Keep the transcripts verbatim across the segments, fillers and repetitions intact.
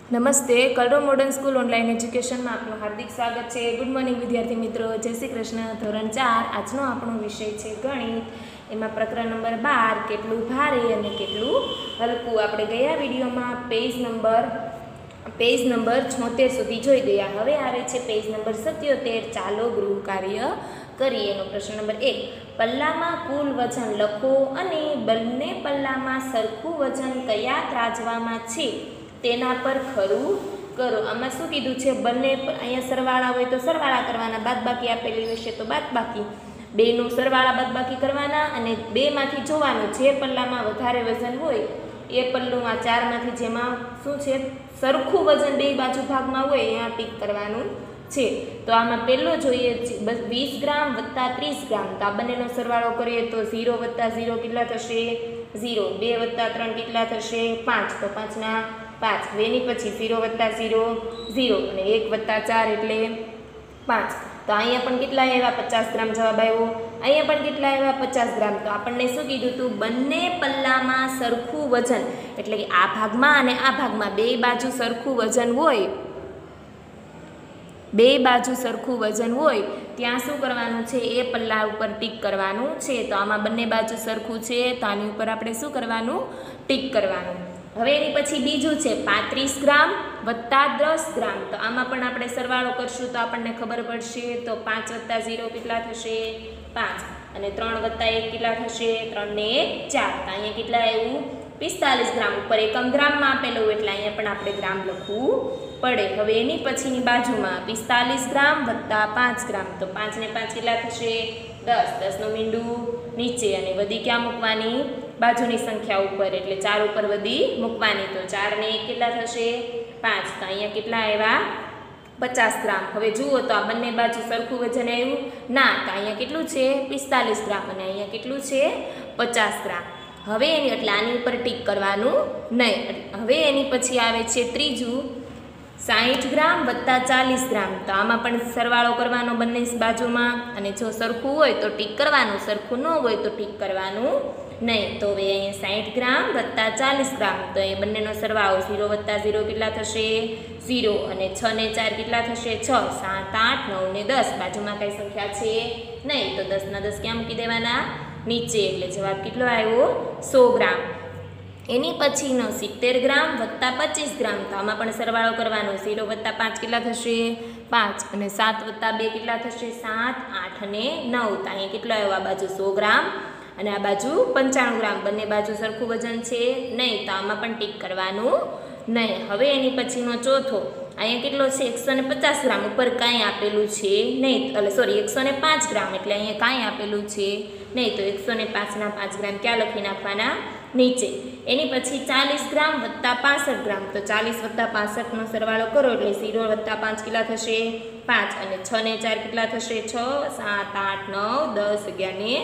નમસ્તે, કલરવ modern school online એજ્યુકેશનમાં આપનું હાર્દિક સ્વાગત છે. ગુડ મોર્નિંગ વિદ્યાર્થી મિત્રો, જય શ્રી કૃષ્ણ. ધોરણ ચાર આજનો આપણો વિષય છે ગણિત. એમાં પ્રકરણ નંબર બાર કેટલું ભારે અને કેટલું હલકું. આપણે ગયા વિડીયોમાં પેજ નંબર પેજ નંબર છોતેર સુધી જોઈ ગયા. હવે આવે છે પેજ નંબર સત્યોતેર. ચાલો ગૃહ કાર્ય કરીએ. એનો પ્રશ્ન નંબર એક, પલ્લામાં કુલ વજન લખો અને બંને પલ્લામાં સરખું વજન કયા ત્રાજવામાં છે તેના પર ખરું કરો. આમાં શું કીધું છે? બંને અહીંયા સરવાળા હોય તો સરવાળા કરવાના, બાદબાકી આપેલી હશે તો બાદબાકી, બેનું સરવાળા બાદબાકી કરવાના અને બેમાંથી જોવાનું જે પલ્લામાં વધારે વજન હોય એ પલ્લું આ ચારમાંથી જેમાં શું છે સરખું વજન બે બાજુ ભાગમાં હોય અહીંયા ટીક કરવાનું છે. તો આમાં પહેલો જોઈએ બસ વીસ ગ્રામ વત્તા ત્રીસ ગ્રામ. તો આ બંનેનો સરવાળો કરીએ તો ઝીરો વત્તા ઝીરો કેટલા થશે? ઝીરો. બે વત્તા ત્રણ કેટલા થશે? પાંચ. તો પાંચના પાંચ. બેની પછી ઝીરો વત્તા ઝીરો ઝીરો અને એક વત્તા ચાર એટલે પાંચ. તો અહીંયા પણ કેટલા આવ્યા? પચાસ ગ્રામ જવાબ આવ્યો. અહીંયા પણ કેટલા આવ્યા? પચાસ ગ્રામ. તો આપણને શું કીધું હતું? બંને પલ્લામાં સરખું વજન, એટલે કે આ ભાગમાં અને આ ભાગમાં બે બાજુ સરખું વજન હોય, બે બાજુ સરખું વજન હોય ત્યાં શું કરવાનું છે? એ પલ્લા ઉપર ટીક કરવાનું છે. તો આમાં બંને બાજુ સરખું છે તો આની ઉપર આપણે શું કરવાનું? ટીક કરવાનું. હવે એની પછી બીજું છે પાંત્રીસ ગ્રામ વત્તા દસ ગ્રામ. તો આમાં પણ આપણે સરવાળો કરશું તો આપણને ખબર પડશે. તો પાંચ વત્તા ઝીરો કેટલા થશે? પાંચ. અને ત્રણ વત્તા એક કેટલા થશે? ત્રણ ને એક ચાર. તો અહીંયા કેટલા આવ્યું? પિસ્તાલીસ ગ્રામ. ઉપર એકમ ગ્રામમાં આપેલું એટલે અહીંયા પણ આપણે ગ્રામ લખવું પડે. હવે એની પછીની બાજુમાં પિસ્તાલીસ ગ્રામ વત્તા પાંચ ગ્રામ. તો પાંચ ને પાંચ કેટલા થશે? દસ. દસનું મીંડું નીચે અને વધી ક્યાં મૂકવાની? બાજુની સંખ્યા ઉપર, એટલે ચાર ઉપર વધી મૂકવાની. તો ચાર ને એક કેટલા થશે? પાંચ. તો અહીંયા કેટલા આવ્યા? પચાસ ગ્રામ. હવે જુઓ તો આ બંને બાજુ સરખું વજન આવ્યું? ના. તો અહીંયા કેટલું છે? પિસ્તાલીસ ગ્રામ અને અહીંયા કેટલું છે? પચાસ ગ્રામ. હવે એની એટલે આની ઉપર ટીક કરવાનું નહીં. હવે એની પછી આવે છે ત્રીજું સાહીઠ ગ્રામ વત્તા ચાલીસ ગ્રામ. તો આમાં પણ સરવાળો કરવાનો બંને બાજુમાં અને જો સરખું હોય તો ટીક કરવાનું, સરખું ન હોય તો ટીક કરવાનું નહીં. તો હવે અહીંયા સાહીઠ ગ્રામ વત્તા ચાલીસ ગ્રામ. તો એ બંનેનો સરવાળો ઝીરો વત્તા ઝીરો કેટલા થશે? ઝીરો. અને છ ને ચાર કેટલા થશે? છ. સાત આઠ નવ ને દસ. બાજુમાં કઈ સંખ્યા છે નહીં તો દસના દસ ક્યાં મૂકી દેવાના? નીચે. એટલે જવાબ કેટલો આવ્યો? સો ગ્રામ. એની પછીનો સિત્તેર ગ્રામ વત્તા પચીસ ગ્રામ. તો આમાં પણ સરવાળો કરવાનો. ઝીરો વત્તા પાંચ કેટલા થશે? પાંચ. અને સાત વત્તા બે કેટલા થશે? સાત. આઠ અને નવ. તો અહીંયા કેટલો આવ્યો? આ બાજુ સો ગ્રામ અને આ બાજુ પંચાણું ગ્રામ. બંને બાજુ સરખું વજન છે નહીં તો આમાં પણ ટીક કરવાનું નહીં. હવે એની પછીનો ચોથો અહીંયા કેટલો છે? એકસો ને પચાસ ગ્રામ. ઉપર કાંઈ આપેલું છે નહીં, એટલે સોરી એકસો ને પાંચ ગ્રામ, એટલે અહીંયા કાંઈ આપેલું છે નહીં. તો એકસો ને પાંચના પાંચ ગ્રામ ક્યાં લખી નાખવાના? નીચે. એની પછી ચાલીસ ગ્રામ વત્તા પાસઠ ગ્રામ. તો ચાલીસ વત્તા પાસઠનો સરવાળો કરો એટલે ઝીરો વત્તા પાંચ કેટલા થશે? પાંચ. અને છ ને ચાર કેટલા થશે? છ. સાત આઠ નવ દસ અગિયાર ને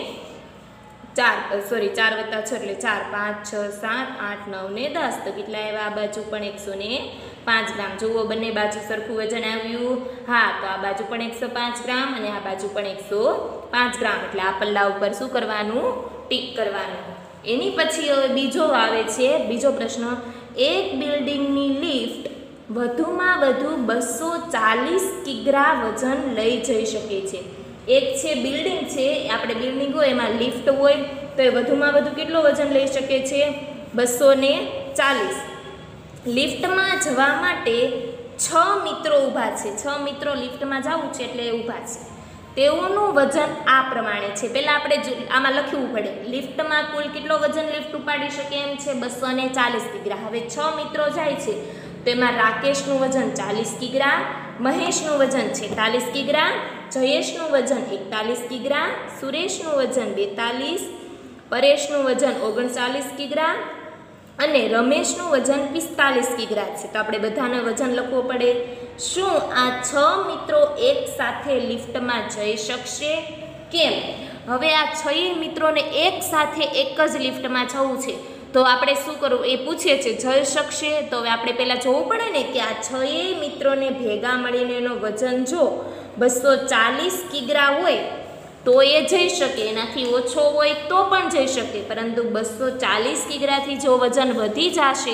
ચાર સોરી ચાર વત્તા છ એટલે ચાર. પાંચ છ સાત આઠ નવ ને દસ. તો કેટલા આવ્યા? આ બાજુ પણ એકસો ને પાંચ ગ્રામ. જુઓ બંને બાજુ સરખું વજન આવ્યું? હા. તો આ બાજુ પણ એકસો પાંચ ગ્રામ અને આ બાજુ પણ એકસો પાંચ ગ્રામ. એટલે આ પલ્લા ઉપર શું કરવાનું? ટીક કરવાનું. એની પછી હવે બીજો આવે છે બીજો પ્રશ્ન, એક બિલ્ડિંગની લિફ્ટ વધુમાં વધુ બસો ચાલીસ કિગ્રા વજન લઈ જઈ શકે છે. એક છે બિલ્ડિંગ છે, આપણે બિલ્ડિંગ હોય એમાં લિફ્ટ હોય તો એ વધુમાં વધુ કેટલો વજન લઈ શકે છે? બસો ને ચાલીસ. લિફ્ટમાં જવા માટે છ મિત્રો ઊભા છે. છ મિત્રો લિફ્ટમાં જવું છે એટલે એ ઊભા છે. તેઓનું વજન આ પ્રમાણે છે. પહેલાં આપણે આમાં લખવું પડે લિફ્ટમાં કુલ કેટલો વજન લિફ્ટ ઉપાડી શકે એમ છે? બસો ને ચાલીસ કિગ્રા. હવે છ મિત્રો જાય છે તો એમાં રાકેશનું વજન ચાલીસ કિગ્રા, મહેશનું વજન છેતાલીસ કિગ્રા, જયેશનું વજન એકતાલીસ કિગ્રા, સુરેશનું વજન બેતાલીસ, પરેશનું વજન ઓગણચાલીસ કિગ્રા અને રમેશનું વજન પિસ્તાલીસ કિગ્રા છે. તો આપણે બધાને વજન લખવું પડે. શું આ છ મિત્રો એક સાથે લિફ્ટમાં જઈ શકશે? કેમ? હવે આ છ મિત્રોને એક સાથે એક જ લિફ્ટમાં જવું છે તો આપણે શું કરવું? એ પૂછે છે જઈ શકશે. તો હવે આપણે પહેલાં જોવું પડે ને કે આ છ મિત્રોને ભેગા મળીને એનો વજન જો બસો ચાલીસ કિગ્રા હોય તો એ જઈ શકે, એનાથી ઓછો હોય તો પણ જઈ શકે, પરંતુ બસો ચાલીસ કિગ્રાથી જો વજન વધી જશે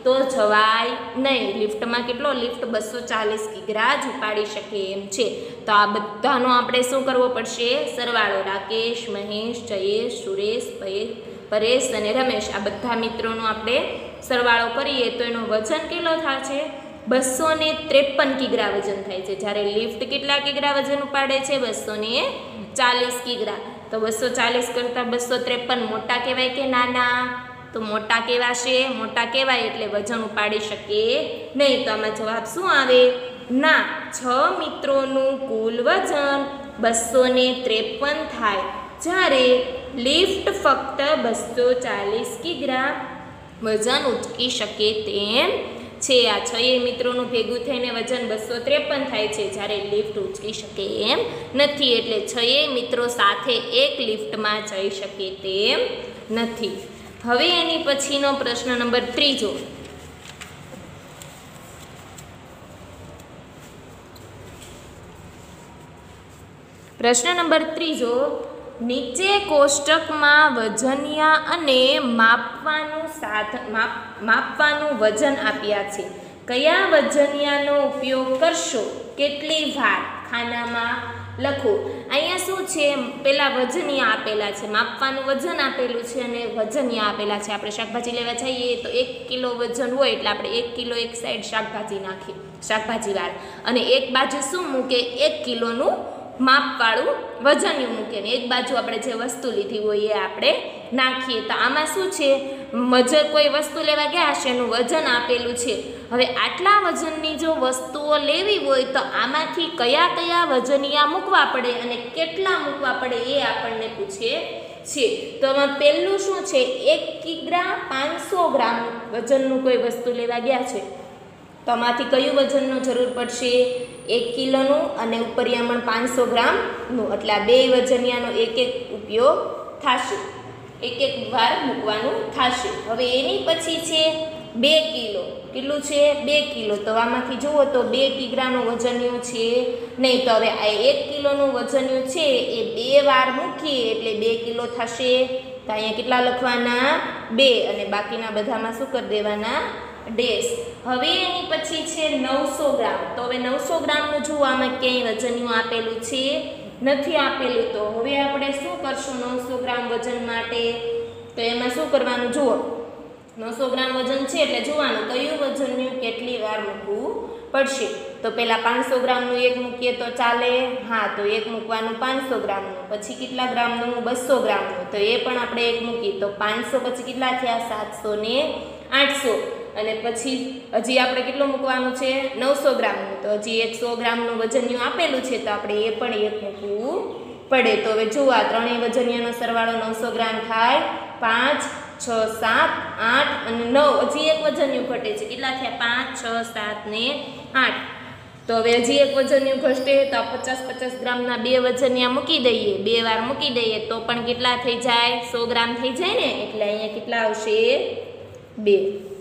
તો જવાય નહીં. લિફ્ટમાં કેટલો લિફ્ટ બસો ચાલીસ કિગ્રા જ ઉપાડી શકે એમ છે. તો આ બધાનો આપણે શું કરવો પડશે? સરવાળો. રાકેશ, મહેશ, જયેશ, સુરેશ, પરેશ અને રમેશ આ બધા મિત્રોનો આપણે સરવાળો કરીએ તો એનો વજન કેટલો થાય છે? બસો ને ત્રેપન કિગ્રા વજન થાય છે. જ્યારે લિફ્ટ કેટલા કિગ્રા વજન ઉપાડે છે? બસો ને ચાલીસ કિગ્રા. તો બસો ચાલીસ કરતાં બસો ત્રેપન મોટા કહેવાય કે નાના? તો મોટા કહેવાશે. મોટા કહેવાય એટલે વજન ઉપાડી શકે નહીં. તો આમાં જવાબ શું આવે? ના. છ મિત્રોનું કુલ વજન બસો ને ત્રેપન થાય, જ્યારે લિફ્ટ ફક્ત બસો ચાલીસ કિગ્રા વજન ઉચકી શકે તેમ છે. આ છ એ મિત્રોનું ભેગું થઈને વજન બસો ત્રેપન થાય છે, જ્યારે લિફ્ટ ઉચકી શકે એમ નથી. એટલે છ એ મિત્રો સાથે એક લિફ્ટમાં જઈ શકે તેમ નથી. હવે એની પછીનો પ્રશ્ન નંબર ત્રીજો. પ્રશ્ન નંબર ત્રીજો. નીચે કોષ્ટકમાં વજનિયા અને માપવાનું સાધન માપ માપવાનું વજન આપ્યા છે. કયા વજનિયાનો ઉપયોગ કરશો? કેટલી વાર? ખાનામાં લખો. અહીંયા શું છે? પેલા વજનિયા આપેલા છે, માપવાનું વજન આપેલું છે અને વજનિયા આપેલા છે. આપણે શાકભાજી લેવા જઈએ તો એક કિલો વજન હોય એટલે આપણે એક કિલો એક સાઈડ શાકભાજી નાખીએ, શાકભાજી વાર, અને એક બાજુ શું મૂકે? એક કિલોનું માપવાળું વજનિયું મૂકે ને એક બાજુ આપણે જે વસ્તુ લીધી હોય એ આપણે નાખીએ. તો આમાં શું છે? વજન, કોઈ વસ્તુ લેવા ગયા હશે એનું વજન આપેલું છે. હવે આટલા વજનની જો વસ્તુઓ લેવી હોય તો આમાંથી કયા કયા વજનિયા મૂકવા પડે અને કેટલા મૂકવા પડે એ આપણને પૂછે છે. તો આમાં પહેલું શું છે? એક કિગ્રા પાંચસો ગ્રામ વજનનું કોઈ વસ્તુ લેવા ગયા છે તો આમાંથી કયું વજનનું જરૂર પડશે? એક કિલોનું અને ઉપરિયામણ પાંચસો ગ્રામનું. એટલે આ બે વજનિયાનો એક એક ઉપયોગ થશે, એક એક વાર મૂકવાનું થશે. હવે એની પછી છે બે કિલો. કેટલું છે? બે કિલો. તો આમાંથી જુઓ તો બે કિગ્રાનું વજનિયું છે નહીં. તો હવે આ એક કિલોનું વજનિયું છે એ બે વાર મૂકીએ એટલે બે કિલો થશે. તો અહીંયા કેટલા લખવાના? બે. અને બાકીના બધામાં શું કરી દેવાના? ડેશ. હવે એની પછી છે નવસો ગ્રામ. તો હવે નવસો ગ્રામનું જુઓ આમાં ક્યાંય વજનિયું આપેલું છે નથી આપેલું. તો હવે આપણે શું કરશું નવસો ગ્રામ વજન માટે? તો એમાં શું કરવાનું? જુઓ, નવસો ગ્રામ વજન છે એટલે જોવાનું કયું વજનિયું કેટલી વાર મૂકવું પડશે. તો પહેલાં પાંચસો ગ્રામનું એક મૂકીએ તો ચાલે? હા. તો એક મૂકવાનું પાંચસો ગ્રામનું. પછી કેટલા ગ્રામનું? બસો ગ્રામનું. તો એ પણ આપણે એક મૂકીએ તો પાંચસો પછી કેટલા થયા? સાતસો ને આઠસો. અને પછી હજી આપણે કેટલું મૂકવાનું છે? નવસો ગ્રામનું. તો હજી એકસો ગ્રામનું વજનિયું આપેલું છે તો આપણે એ પણ એક મૂકવું પડે. તો હવે જુઓ, આ ત્રણેય વજનિયાનો સરવાળો નવસો ગ્રામ થાય. પાંચ, છ, સાત, આઠ અને નવ. હજી એક વજનિયું ઘટે છે. કેટલા થયા? પાંચ, છ, સાત ને આઠ. તો હવે હજી એક વજનિયું ઘટે તો પચાસ પચાસ ગ્રામના બે વજનિયા મૂકી દઈએ, બે વાર મૂકી દઈએ તો પણ કેટલા થઈ જાય? સો ગ્રામ થઈ જાય ને. એટલે અહીંયા કેટલા આવશે? બે.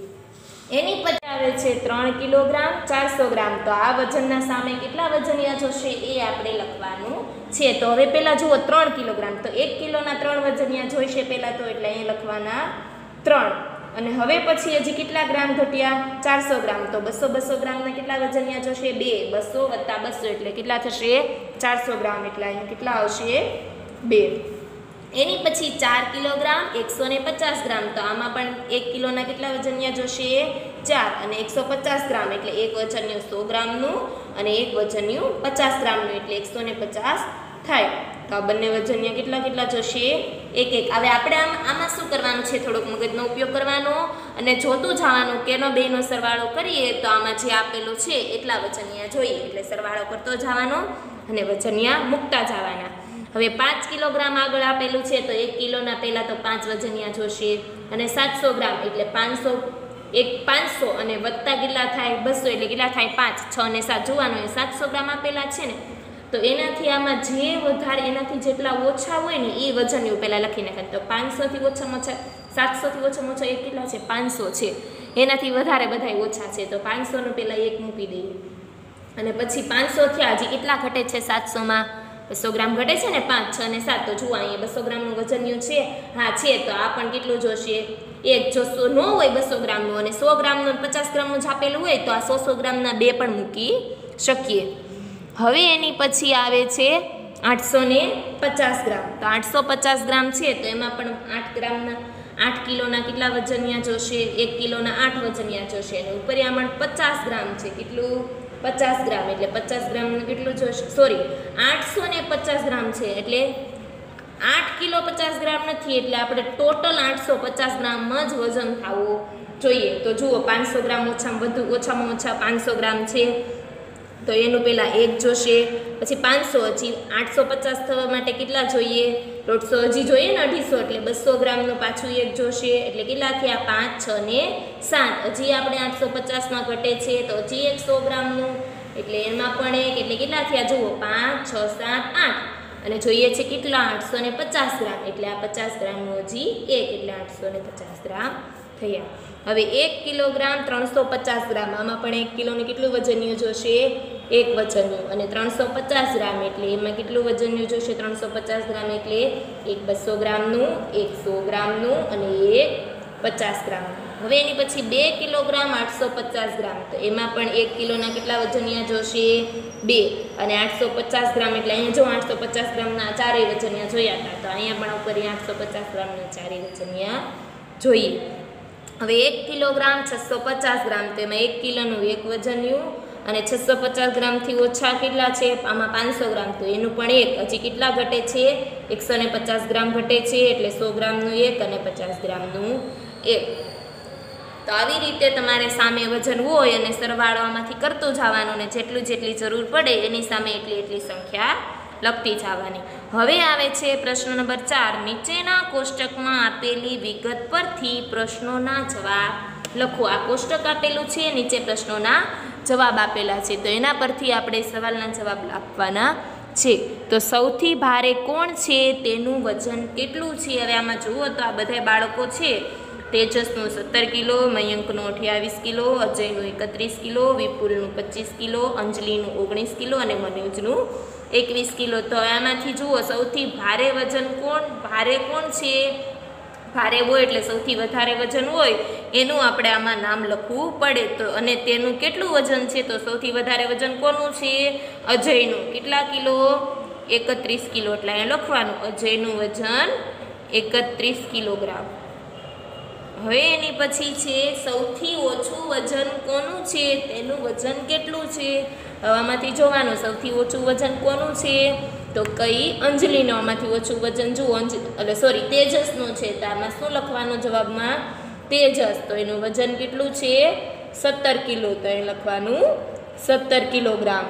એની પછી આવે છે ત્રણ કિલોગ્રામ, ચારસો ગ્રામ. તો આ વજનના સામે કેટલા વજનિયા જોશે એ આપણે લખવાનું છે. તો હવે પહેલાં જુઓ ત્રણ કિલોગ્રામ. તો એક કિલોના ત્રણ વજનિયા જોઈશે પહેલાં તો, એટલે અહીંયા લખવાના ત્રણ. અને હવે પછી હજી કેટલા ગ્રામ ઘટ્યા? ચારસો ગ્રામ. તો બસો બસો ગ્રામના કેટલા વજનિયા જોશે? બે. બસો વત્તા બસો એટલે કેટલા થશે? ચારસો ગ્રામ. એટલે અહીંયા કેટલા આવશે? બે. એની પછી ચાર કિલોગ્રામ, એકસો ને પચાસ ગ્રામ. તો આમાં પણ એક કિલોના કેટલા વજનિયા જોશે? ચાર. અને એકસો પચાસ ગ્રામ એટલે એક વજનિયું સો ગ્રામનું અને એક વજનિયું પચાસ ગ્રામનું એટલે એકસો ને પચાસ થાય. તો આ બંને વજનિયા કેટલા કેટલા જોશે? એક એક. હવે આપણે આમ આમાં શું કરવાનું છે? થોડોક મગજનો ઉપયોગ કરવાનો અને જોતું જવાનું કેનો બેનો સરવાળો કરીએ તો આમાં જે આપેલું છે એટલા વજનિયા જોઈએ. એટલે સરવાળો કરતો જવાનો અને વજનિયા મૂકતા જવાના. હવે પાંચ કિલોગ્રામ આગળ આપેલું છે તો એક કિલોના પહેલાં તો પાંચ વજનિયા જોશે. અને સાતસો ગ્રામ એટલે પાંચસો, એક પાંચસો અને વત્તા કેટલા થાય? બસો એટલે કેટલા થાય? પાંચ. છ અને સાત જોવાનું. એ સાતસો ગ્રામ આપેલા છે ને તો એનાથી આમાં જે વધારે એનાથી જેટલા ઓછા હોય ને એ વજનિયું પહેલાં લખી નાખે. તો પાંચસોથી ઓછામાં ઓછા, સાતસોથી ઓછામાં ઓછા એક કેટલા છે? પાંચસો છે. એનાથી વધારે બધાય ઓછા છે તો પાંચસોનું પહેલાં એક મૂકી દઈએ. અને પછી પાંચસો થયા, હજી કેટલા ઘટે છે સાતસોમાં? બસો ગ્રામ ઘટે છે ને પાંચ, છ ને સાત. તો જુઓ અહીંયા બસો ગ્રામનું વજનિયું છે, હા છે. તો આ પણ કેટલું જોશે? એક. જો ન હોય બસો ગ્રામનું અને સો ગ્રામનું પચાસ ગ્રામનું જ આપેલું હોય તો આ સો સો ગ્રામના બે પણ મૂકી શકીએ. હવે એની પછી આવે છે આઠસો ને પચાસ ગ્રામ. તો આઠસો પચાસ ગ્રામ છે તો એમાં પણ આઠ ગ્રામના આઠ કિલોના કેટલા વજનિયા જોશે? એક કિલોના આઠ વજનિયા જોશે. અને ઉપરિયામણ પચાસ ગ્રામ છે. કેટલું? પચાસ ગ્રામ. એટલે પચાસ ગ્રામનું કેટલું જોશે? સોરી, આઠસો ને પચાસ ગ્રામ છે એટલે આઠ કિલો પચાસ ગ્રામ નથી, એટલે આપણે ટોટલ આઠસો પચાસ ગ્રામ જ વજન થવું જોઈએ. તો જુઓ પાંચસો ગ્રામ ઓછામાં વધુ ઓછામાં ઓછા પાંચસો ગ્રામ છે તો એનું પહેલાં એક જોશે, પછી પાંચસો, હજી આઠસો પચાસ થવા માટે કેટલા જોઈએ? દોઢસો હજી જોઈએ ને, અઢીસો. એટલે બસો ગ્રામનું પાછું એક જોશે. એટલે કેટલા થયા? પાંચ, છ ને સાત. હજી આપણે આઠસો પચાસમાં ઘટે છે તો હજી એક સો ગ્રામનું, એટલે એમાં પણ એક. એટલે કેટલા થયા? જુઓ પાંચ, છ, સાત, આઠ. અને જોઈએ છે કેટલા? આઠસો ને પચાસ ગ્રામ. એટલે આ પચાસ ગ્રામનું હજી એક, એટલે આઠસો ને પચાસ ગ્રામ થયા. હવે એક કિલોગ્રામ ત્રણસો પચાસ ગ્રામ. આમાં પણ એક કિલોનું કેટલું વજનિયું જોશે? એક વજનિયું. અને ત્રણસો પચાસ ગ્રામ એટલે એમાં કેટલું વજનિયું જોશે? ત્રણસો પચાસ ગ્રામ એટલે એક બસો ગ્રામનું, એક સો ગ્રામનું અને એક પચાસ ગ્રામનું. હવે એની પછી બે કિલોગ્રામ આઠસો પચાસ ગ્રામ. તો એમાં પણ એક કિલોના કેટલા વજનિયા જોશે? બે. અને આઠસો પચાસ ગ્રામ એટલે અહીંયા જો આઠસો પચાસ ગ્રામના ચારેય વજનિયા જોયા હતા, તો અહીંયા પણ ઉપર આઠસો પચાસ ગ્રામના ચારેય વજનિયા જોઈએ. હવે એક કિલોગ્રામ છસો પચાસ ગ્રામ. તો એમાં એક કિલોનું એક વજનિયું અને છસો પચાસ ગ્રામથી ઓછા કેટલા છે? આમાં પાંચસો ગ્રામ. તો એનું પણ એક. હજી કેટલા ઘટે છે? એકસો ને પચાસ ગ્રામ ઘટે છે. એટલે સો ગ્રામનું એક અને પચાસ ગ્રામનું એક. તો આવી રીતે તમારે સામે વજન હોય અને સરવાળો આમાંથી કરતું જવાનું, ને જેટલું જેટલી જરૂર પડે એની સામે એટલી એટલી સંખ્યા લખતી જવાની. હવે આવે છે પ્રશ્ન નંબર ચાર. નીચેના કોષ્ટકમાં આપેલી વિગત પરથી પ્રશ્નોના જવાબ લખો. આ કોષ્ટક આપેલું છે, નીચે પ્રશ્નોના જવાબ આપેલા છે, તો એના પરથી આપણે સવાલના જવાબ આપવાના છે. તો સૌથી ભારે કોણ છે? તેનું વજન કેટલું છે? હવે આમાં જુઓ તો આ બધા બાળકો છે. તેજસનું સત્તર કિલો, મયંકનું અઠ્યાવીસ કિલો, અજયનું એકત્રીસ કિલો, વિપુલનું પચીસ કિલો, અંજલિનું ઓગણીસ કિલો અને મનોજનું એકવીસ કિલો. તો આમાંથી જુઓ સૌથી ભારે વજન કોણ? ભારે કોણ છે? ભારે હોય એટલે સૌથી વધારે વજન હોય એનું આપણે આમાં નામ લખવું પડે. તો અને તેનું કેટલું વજન છે? તો સૌથી વધારે વજન કોનું છે? અજયનું. કેટલા કિલો? એકત્રીસ કિલો. એટલે અહીંયા લખવાનું અજયનું વજન એકત્રીસ કિલોગ્રામ. હવે એની પછી છે સૌથી ઓછું વજન કોનું છે? તેનું વજન કેટલું છે? આમાંથી જોવાનું સૌથી ઓછું વજન કોનું છે? તો કઈ? અંજલિનો. આમાંથી ઓછું વજન જુઓ અંજલિ એટલે સોરી તેજસનું છે. તો આમાં શું લખવાનું જવાબમાં? તેજસ. તો એનું વજન કેટલું છે? સત્તર કિલો. તો એ લખવાનું સત્તર કિલોગ્રામ.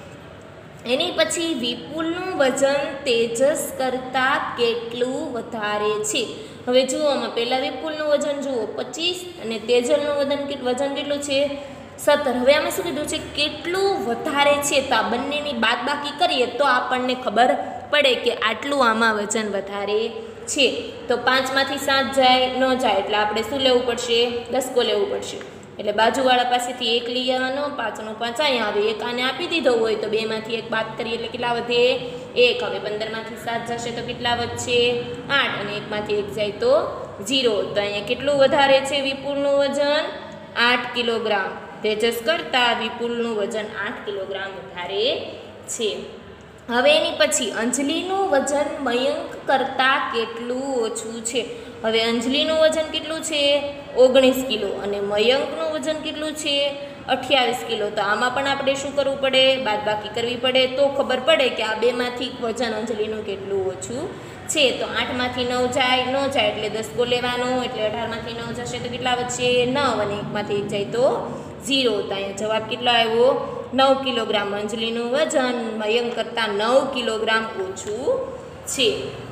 એની પછી વિપુલનું વજન તેજસ કરતાં કેટલું વધારે છે? હવે જુઓ આમાં પહેલાં વિપુલનું વજન જુઓ પચીસ અને તેજલનું વજન વજન કેટલું છે? સત્તર. હવે આમાં શું કીધું છે? કેટલું વધારે છે? તો આ બંનેની બાદબાકી કરીએ તો આપણને ખબર પડે કે આટલું આમાં વજન વધારે છે. તો પાંચમાંથી સાત જાય ન જાય એટલે આપણે શું લેવું પડશે? દસકો લેવું પડશે. એટલે બાજુવાળા પાસેથી એક લઈ આવવાનો, પાંચનો પાંચ અહીંયા આવે. એક આને આપી દીધો હોય તો બેમાંથી એક બાદ કરીએ એટલે કેટલા વધે? એક. હવે પંદરમાંથી સાત જશે તો કેટલા વધશે? આઠ. અને એકમાંથી એક જાય તો ઝીરો. તો અહીંયા કેટલું વધારે છે વિપુલનું વજન? આઠ કિલોગ્રામ. તેજસ કરતાં વિપુલનું વજન આઠ કિલોગ્રામ વધારે છે. હવે એની પછી અંજલિનું વજન મયંક કરતાં કેટલું ઓછું છે? હવે અંજલિનું વજન કેટલું છે? ઓગણીસ કિલો. અને મયંકનું વજન કેટલું છે? અઠ્યાવીસ કિલો. તો આમાં પણ આપણે શું કરવું પડે? બાદબાકી કરવી પડે તો ખબર પડે કે આ બેમાંથી વજન અંજલિનું કેટલું ઓછું છે. તો આઠમાંથી નવ જાય ન જાય એટલે દસકો લેવાનો. એટલે અઢારમાંથી નવ જશે તો કેટલા વધશે? નવ. અને એકમાંથી એક જાય તો ઝીરો. તો અહીંયા જવાબ કેટલો આવ્યો? નવ કિલોગ્રામ. અંજલિનું વજન મયંક કરતાં નવ કિલોગ્રામ ઓછું છે.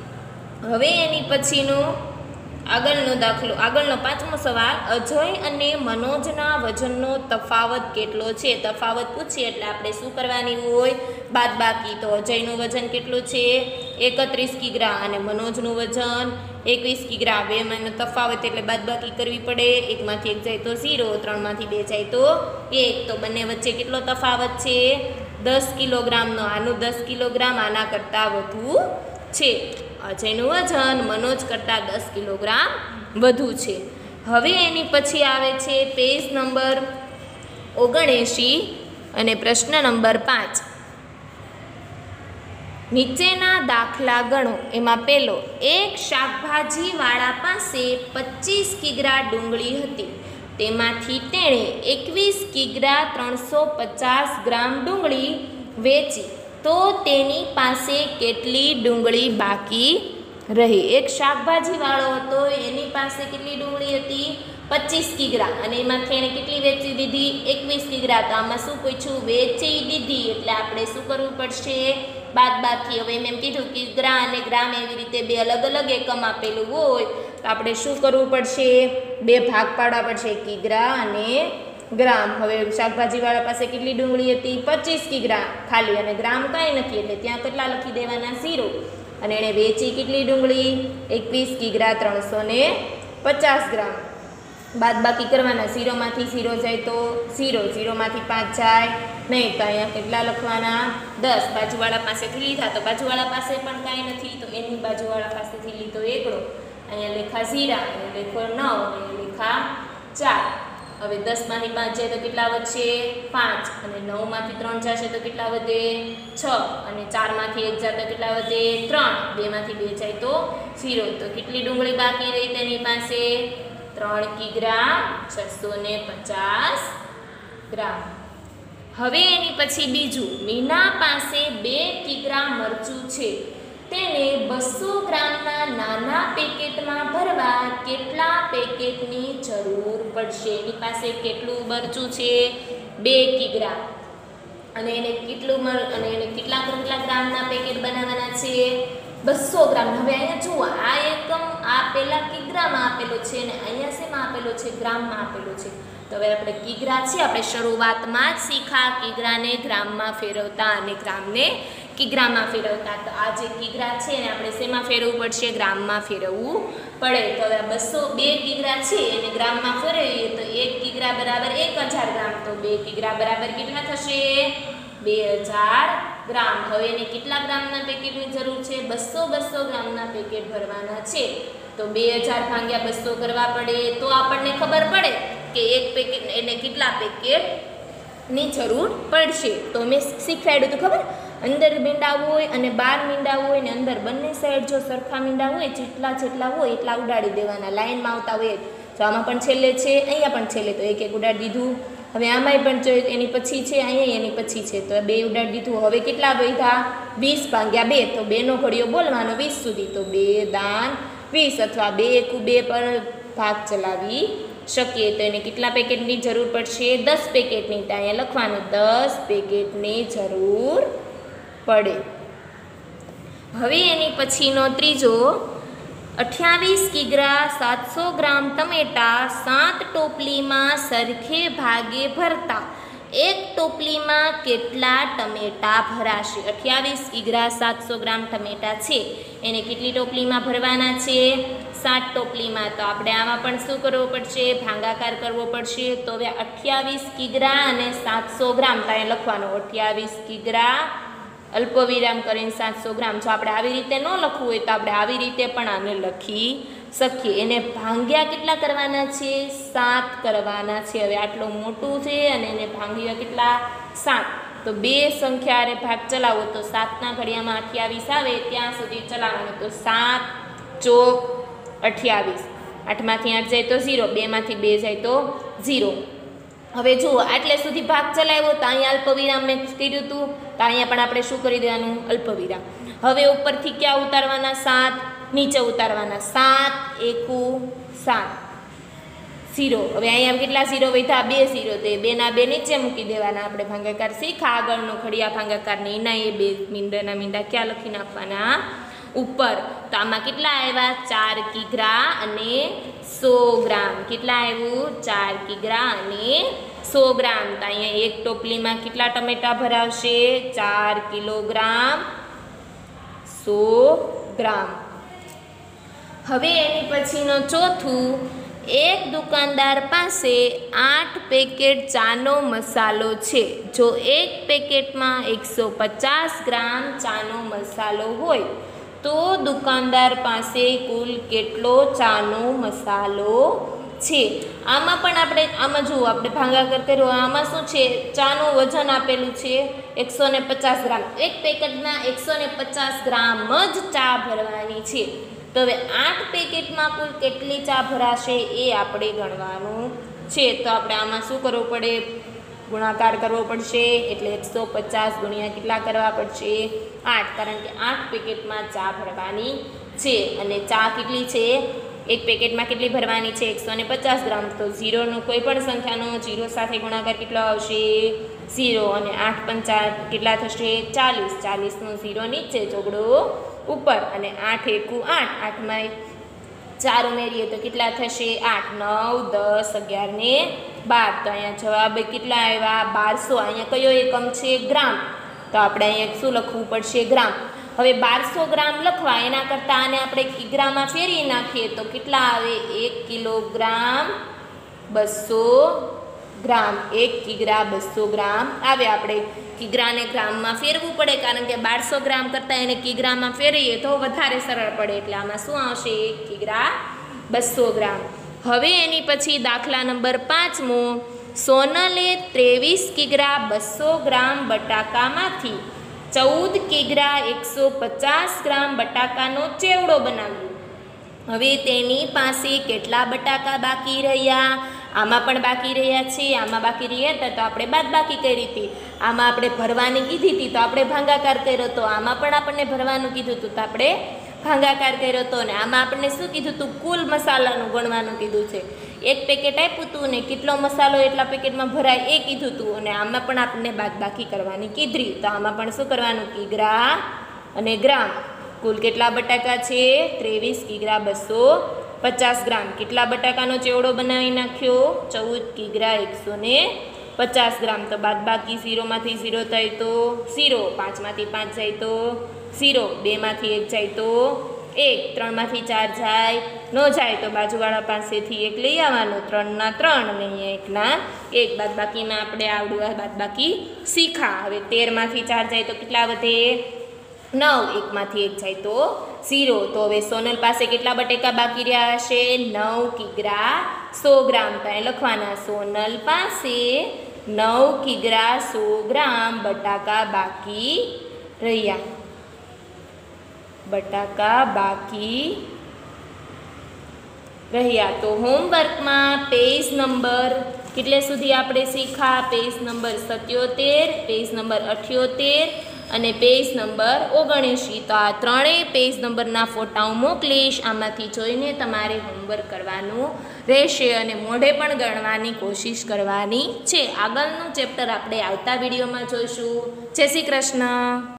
હવે એની પછીનું આગળનો દાખલો આગળનો પાંચમો સવાલ. અજય અને મનોજના વજનનો તફાવત કેટલો છે? તફાવત પૂછીએ એટલે આપણે શું કરવાની હોય? બાદબાકી. તો અજયનું વજન કેટલું છે? એકત્રીસ કિગ્રા અને મનોજનું વજન એકવીસ કિગ્રા. બેમાંનો તફાવત એટલે બાદબાકી કરવી પડે. એકમાંથી એક જાય તો ઝીરો, ત્રણમાંથી બે જાય તો એક. તો બંને વચ્ચે કેટલો તફાવત છે? દસ કિલોગ્રામનો, આનું દસ કિલોગ્રામ આના કરતાં વધુ છે. અજયનું વજન મનોજ કરતાં દસ કિલોગ્રામ વધુ છે. હવે એની પછી આવે છે પેજ નંબર ઓગણએંશી અને પ્રશ્ન નંબર પાંચ. નીચેના દાખલા ગણો. એમાં પહેલો, એક શાકભાજીવાળા પાસે પચીસ કિગ્રા ડુંગળી હતી. તેમાંથી તેણે એકવીસ કિગ્રા ત્રણસો પચાસ ગ્રામ ડુંગળી વેચી, તો તેની પાસે કેટલી ડુંગળી બાકી રહી? એક શાકભાજીવાળો હતો, એની પાસે કેટલી ડુંગળી હતી? પચીસ કિગ્રા, અને એમાંથી એણે કેટલી વેચી દીધી? એકવીસ કિગ્રા. તો આમાં શું પૂછ્યું? વેચી દીધી, એટલે આપણે શું કરવું પડશે? બાદ બાકી. હવે એમ એમ કીધું કિગ્રા અને ગ્રામ એવી રીતે બે અલગ અલગ એકમ આપેલું હોય તો આપણે શું કરવું પડશે? બે ભાગ પાડવા પડશે, કિગ્રા અને ગ્રામ. હવે શાકભાજીવાળા પાસે કેટલી ડુંગળી હતી? પચીસ કિગ્રા ખાલી, અને ગ્રામ કાંઈ નથી એટલે ત્યાં કેટલા લખી દેવાના? ઝીરો. અને એણે વેચી કેટલી ડુંગળી? એકવીસ કિગ્રા ત્રણસો ને પચાસ ગ્રામ. બાદ બાકી કરવાના, ઝીરોમાંથી ઝીરો જાય તો ઝીરો, ઝીરોમાંથી પાંચ જાય નહીં તો અહીંયા કેટલા લખવાના? દસ. બાજુવાળા પાસેથી લીધા તો બાજુવાળા પાસે પણ કાંઈ નથી તો એની બાજુવાળા પાસેથી લીધો એકડો. અહીંયા લેખા ઝીરા, અહીંયા લેખો નવ, અહીંયા લેખા ચાર. હવે દસમાંથી પાંચ જાય તો કેટલા વધશે? પાંચ. અને નવમાંથી ત્રણ જશે તો કેટલા વધે? છ. અને ચારમાંથી એક જાય તો કેટલા વધે? ત્રણ. બેમાંથી બે જાય તો ઝીરો. તો કેટલી ડુંગળી બાકી રહી તેની પાસે? ત્રણ કિગ્રા છસો ને પચાસ ગ્રામ. હવે એની પછી બીજું, મીના પાસે બે કિગ્રા મરચું છે. તેને બસો ગ્રામના નાના પેકેટમાં ભરવા કેટલા પેકેટની જરૂર પડશે? એની પાસે કેટલું મરચું છે? બે કિગ્રા. અને એને કેટલું અને એને કેટલા કેટલા ગ્રામના પેકેટ બનાવવાના છે? બસો ગ્રામ. હવે અહીંયા જુઓ, આ એકમ આ પેલા કિગ્રામાં આપેલો છે અને અહીંયા શેમાં આપેલો છે? ગ્રામમાં આપેલો છે. તો હવે આપણે કિગ્રા છે, આપણે શરૂઆતમાં જ શીખા કિગ્રાને ગ્રામમાં ફેરવતા અને ગ્રામને કિગ્રામાં ફેરવતા. તો આ જે કિગ્રા છે એને આપણે શેમાં ફેરવવું પડશે? ગ્રામમાં ફેરવવું પડે. તો હવે બસો બે કિગ્રા છે એને ગ્રામમાં ફેરવીએ તો એક કિગ્રા બરાબર એક હજાર ગ્રામ. તો બે કિગ્રા બરાબર કેટલા થશે? બે હજાર ગ્રામ. હવે એને કેટલા ગ્રામના પેકેટની જરૂર છે? બસો બસો ગ્રામના પેકેટ ભરવાના છે. તો બે હજાર ભાગ્યા બસો કરવા પડે તો આપણને ખબર પડે કે એક પેકેટ એને કેટલા પેકેટની જરૂર પડશે. તો મેં શીખવાડ્યું તો ખબર, અંદર મીંડા હોય અને બહાર મીંડા હોય ને અંદર બંને સાઈડ જો સરખા મીંડા હોય જેટલા જેટલા હોય એટલા ઉડાડી દેવાના, લાઈનમાં આવતા હોય. તો આમાં પણ છેલ્લે છે, અહીંયા પણ છેલ્લે, તો એક એક ઉડાડી દીધું. હવે આમાંય પણ જો એની પછી છે, અહીંયા એની પછી છે, તો બે ઉડાડી દીધું. હવે કેટલા વધ્યા? વીસ ભાગ્યા બે. તો બેનો ઘડિયો બોલવાનો વીસ સુધી. તો બે દાન વીસ, અથવા બે એકુ બે પર ભાગ ચલાવી શકીએ. તો એને કેટલા પેકેટની જરૂર પડશે? દસ પેકેટની. તો અહીંયા લખવાનું દસ પેકેટની જરૂર પડે. હવે એની પછીનો ત્રીજો, અઠ્યાવીસ કિગ્રા સાતસો ગ્રામ ટમેટા સાત ટોપલીમાં સરખે ભાગે ભરતા એક ટોપલીમાં કેટલા ટમેટા ભરાશે? અઠ્યાવીસ કિગ્રા સાતસો ગ્રામ ટમેટા છે એને કેટલી ટોપલીમાં ભરવાના છે? સાત ટોપલીમાં. તો આપણે આમાં પણ શું કરવો પડશે? ભાગાકાર કરવો પડશે. તો હવે અઠ્યાવીસ કિગ્રા અને સાતસો ગ્રામ ત્યાં લખવાનું, અઠ્યાવીસ કિગ્રા અલ્પવિરામ કરીને સાતસો ગ્રામ. જો આપણે આવી રીતે ન લખવું હોય તો આપણે આવી રીતે પણ આને લખી શકીએ. એને ભાંગ્યા કેટલા કરવાના છે? સાત કરવાના છે. હવે આટલું મોટું છે અને એને ભાંગ્યા કેટલા? સાત. તો બે સંખ્યા ભાગ ચલાવો તો સાતના ઘડિયામાં અઠ્યાવીસ આવે ત્યાં સુધી ચલાવવાનું. તો સાત ચોક અઠ્યાવીસ. આઠમાંથી આઠ જાય તો ઝીરો, બેમાંથી બે જાય તો ઝીરો. હવે જુઓ, આટલે સુધી ભાગ ચલાવ્યો તો અહીંયા અલ્પવિરામ મેં કર્યું હતું, તો અહીંયા પણ આપણે શું કરી દેવાનું? અલ્પવિરામ. હવે ઉપરથી ક્યાં ઉતારવાના? સાત. નીચે ઉતારવાના. સાત એકુ સાત, ઝીરો. હવે અહીંયા કેટલા ઝીરો વધ્યા? બે ઝીરો. તો બેના બે નીચે મૂકી દેવાના. આપણે ભાગાકાર શીખા આગળનો ઘડિયા ભાગાકારની એના એ બે મીંડાના મીંડા ક્યાં લખી નાખવાના? ઉપર. તો આમાં કેટલા આવ્યા? ચાર કિગ્રા અને સો ગ્રામ. કેટલા આવ્યું? ચાર કિગ્રા અને સો ગ્રામ. તો અહીંયા એક ટોપલીમાં કેટલા ટમેટા ભરાવશે? ચાર કિલોગ્રામ સો ગ્રામ. હવે એની પછીનો ચોથું, એક દુકાનદાર પાસે આઠ પેકેટ ચાનો મસાલો છે. જો એક પેકેટમાં એકસો પચાસ ગ્રામ ચાનો મસાલો હોય તો દુકાનદાર પાસે કુલ કેટલો ચાનો મસાલો છે. આમાં પણ આપણે આમાં જુઓ આપણે ભાગાકાર કર્યો. આમાં શું છે, ચાનું વજન આપેલું છે એકસો ને પચાસ ગ્રામ. એક પેકેટમાં એકસો ને પચાસ ગ્રામ જ ચા ભરવાની છે. તો હવે આઠ પેકેટમાં કુલ કેટલી ચા ભરાશે એ આપણે ગણવાનું છે. તો આપણે આમાં શું કરવું પડે, ગુણાકાર કરવો પડશે. એટલે એકસો પચાસ ગુણ્યા કેટલા કરવા પડશે, આઠ, કારણ કે આઠ પેકેટમાં ચા ભરવાની છે. અને ચા કેટલી છે, એક પેકેટમાં કેટલી ભરવાની છે, એકસો ને પચાસ ગ્રામ. તો ઝીરોનો કોઈ પણ સંખ્યાનો ઝીરો સાથે ગુણાકાર કેટલો આવશે, ઝીરો. અને આઠ પંચા કેટલા થશે, ચાલીસ. ચાલીસનો ઝીરો નીચે, ચોગડો ઉપર. અને આઠ એકુ આઠ, આઠમાં ચાર ઉમેરીએ તો કેટલા થશે, આઠ. નવ, દસ, અગિયાર ને બાર. તો અહીંયા જવાબ કેટલા આવ્યા, બારસો. અહીંયા કયો એકમ છે, ગ્રામ. તો આપણે અહીંયા શું લખવું પડશે, ગ્રામ. હવે બારસો ગ્રામ લખવા એના કરતાં આને આપણે કિગ્રામાં ફેરવી નાખીએ તો કેટલા આવે, એક કિલોગ્રામ બસો ગ્રામ. એક કિગ્રા બસો ગ્રામ આવે. આપણે કિગ્રાને ગ્રામમાં ફેરવું પડે, કારણ કે બારસો ગ્રામ કરતાં એને કિગ્રામાં ફેરવીએ તો વધારે સરળ પડે. એટલે આમાં શું આવશે, એક કિગ્રા બસો ગ્રામ. હવે એની પછી દાખલા નંબર પાંચમો. સોનલે ત્રેવીસ કિગ્રા બસો ગ્રામ બટાકામાંથી ચૌદ કિગ્રા એકસો પચાસ ગ્રામ બટાકાનો ચેવડો બનાવ્યો. હવે તેની પાસે કેટલા બટાકા બાકી રહ્યા, આમાં પણ બાકી રહ્યા છે, આમાં બાકી રહ્યા હતા તો આપણે બાદ બાકી કરી હતી. આમાં આપણે ભરવાની કીધી હતી તો આપણે ભાગાકાર કર્યો હતો. આમાં પણ આપણને ભરવાનું કીધું હતું તો આપણે ભાગાકાર કર્યો હતો. ને આમાં આપણને શું કીધું હતું, કુલ મસાલાનું ગણવાનું કીધું છે. એક પેકેટ આપ્યું હતું ને કેટલો મસાલો એટલા પેકેટમાં ભરાય એ કીધું હતું. અને આમાં પણ આપણને બાદ બાકી કરવાની કીધી. તો આમાં પણ શું કરવાનું, કિગ્રા અને ગ્રામ. કુલ કેટલા બટાકા છે, ત્રેવીસ કિગ્રા બસો પચાસ ગ્રામ. કેટલા બટાકાનો ચેવડો બનાવી નાખ્યો, ચૌદ કિગ્રા એકસો ને પચાસ ગ્રામ. તો બાદ બાકી ઝીરોમાંથી ઝીરો થાય તો ઝીરો, પાંચમાંથી પાંચ જાય તો ઝીરો, બેમાંથી એક જાય તો એક, ત્રણમાંથી ચાર જાય ન જાય તો બાજુવાળા પાસેથી એક લઈ આવવાનો. ત્રણના ત્રણ અને અહીંયા એકના એક. બાદ બાકીમાં આપણે આવડું બાદ બાકી શીખા. હવે તેરમાંથી ચાર જાય તો કેટલા વધે, નવ, એકમાંથી એક જાય તો ઝીરો. તો હવે સોનલ પાસે કેટલા બટેકા બાકી રહ્યા હશે, નવ કિગ્રા સો ગ્રામ. તો અહીં લખવાના, સોનલ પાસે નવ કિગ્રા સો ગ્રામ બટાકા બાકી રહ્યા. બટાકા બાકી રહ્યા. તો હોમવર્કમાં પેજ નંબર કેટલે સુધી આપણે શીખા, પેજ નંબર સત્યોતેર, પેજ નંબર અઠ્યોતેર અને પેજ નંબર ઓગણએંશી. તો આ ત્રણેય પેજ નંબરના ફોટા હું મોકલીશ. આમાંથી જોઈને તમારે હોમવર્ક કરવાનું રહેશે અને મોઢે પણ ગણવાની કોશિશ કરવાની છે. આગળનું ચેપ્ટર આપણે આવતા વિડીયોમાં જોઈશું. જય શ્રી કૃષ્ણ.